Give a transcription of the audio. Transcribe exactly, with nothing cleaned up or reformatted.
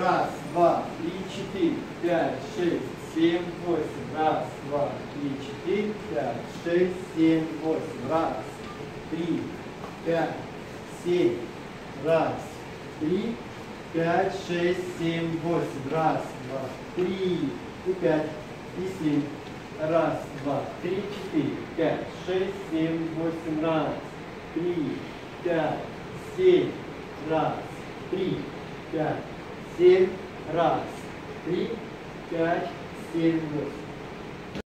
Раз, два, три, четыре, пять, шесть, семь, восемь. Раз, два, три, четыре, пять, шесть, семь, восемь. Раз, три, пять, семь. Раз, три, пять, шесть, семь, восемь. Раз, два, три, и пять, и семь. Раз, два, три, четыре, пять, шесть, семь, восемь. Раз, три, пять, семь. Раз, три, пять, семь. Раз, три, пять, семь, восемь.